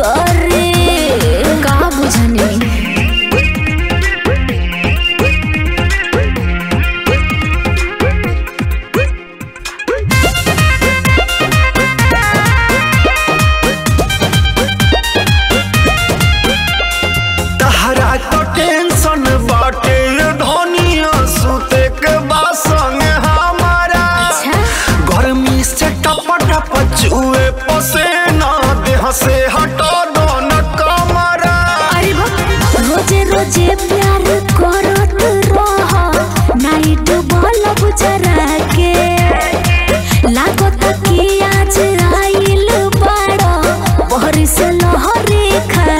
करे का बुझनी तहरा तो टेंशन बाटे धनिया सुते के बासंग हमारा गर्मी से टप टप चुए पसेना देह से हटा दो न कमरा। अरे रोजे रोजे प्यार करत रह नाइट बल्ब जरा के लागत कि आज आइल बड़ा बहरी से लहरी खा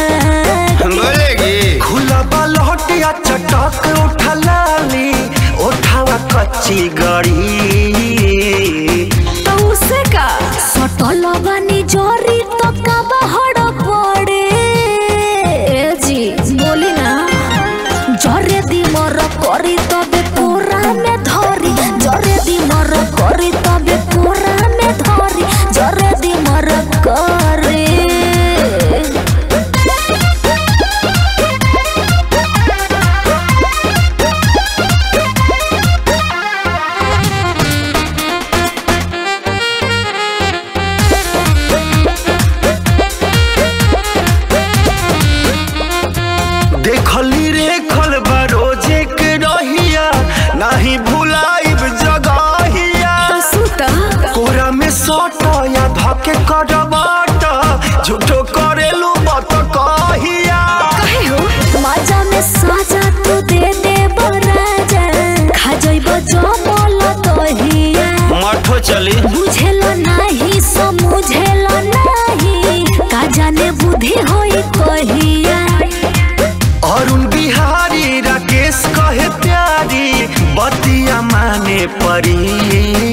खुला बालहटिया चटक उठा लाली उठावा कच्ची गड़ी तो उसे का सटल बानी जोरी तो का बहड़ पड़े जी बोली ना जरे दी मर करी तबे पूरा में धरी जरे दी मर करी तबे पूरा में धरी जरे दी मर करे देखली रे खल बरोजे के रहिया नहीं भुलाइब जगहिया कोरा में सोटा या धके करबाटा झूठो करेलू बात कहिया कहे हो मजा में साजा तू दे दे बराजा खा जइबो जमल तहिया मठो चली बुझेलो नाही समझेलो नाही का जाने बुद्धि होई कहिया अरुण बिहारी राकेश कहे प्यारी बतिया माने परी।